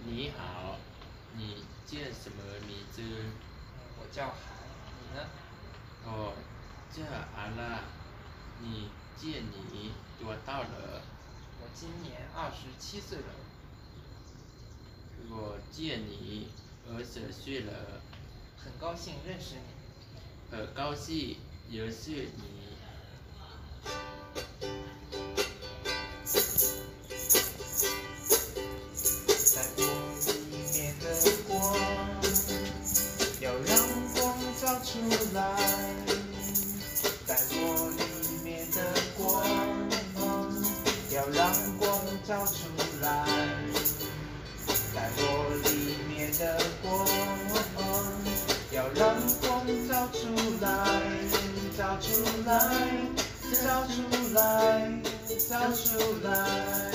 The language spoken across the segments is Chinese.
你好，你叫什么名字？ 我叫韩，你呢？ 哦，叫阿拉。你多大了？ 我今年27岁了。 我见你20岁了。 很高兴认识你。 很高兴认识你。 在我里面的光，要让光照出来。在我里面的光，要让光照出来。在我里面的光，要让光照出来，照出来，照出来，照出来。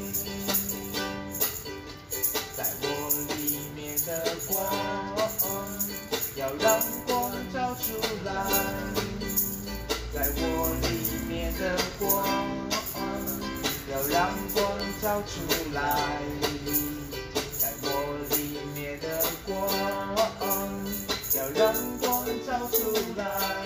在我里面的光，要让光照出来。在我里面的光，要让光照出来。在我里面的光，要让光照出来。